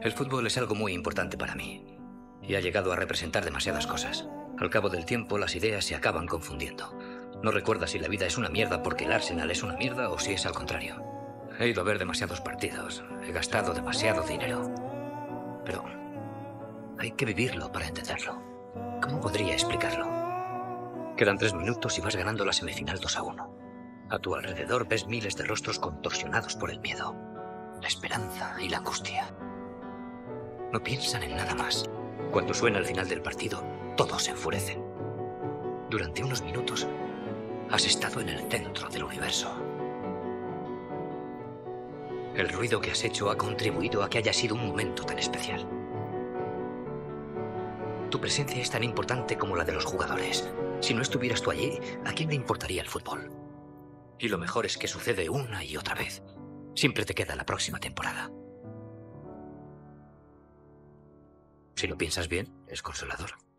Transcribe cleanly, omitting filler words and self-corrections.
El fútbol es algo muy importante para mí y ha llegado a representar demasiadas cosas. Al cabo del tiempo, las ideas se acaban confundiendo. No recuerdas si la vida es una mierda porque el Arsenal es una mierda o si es al contrario. He ido a ver demasiados partidos, he gastado demasiado dinero. Pero hay que vivirlo para entenderlo. ¿Cómo podría explicarlo? Quedan 3 minutos y vas ganando la semifinal 2-1. A tu alrededor ves miles de rostros contorsionados por el miedo, la esperanza y la angustia. No piensan en nada más. Cuando suena el final del partido, todos se enfurecen. Durante unos minutos, has estado en el centro del universo. El ruido que has hecho ha contribuido a que haya sido un momento tan especial. Tu presencia es tan importante como la de los jugadores. Si no estuvieras tú allí, ¿a quién le importaría el fútbol? Y lo mejor es que sucede una y otra vez. Siempre te queda la próxima temporada. Si lo piensas bien, es consolador.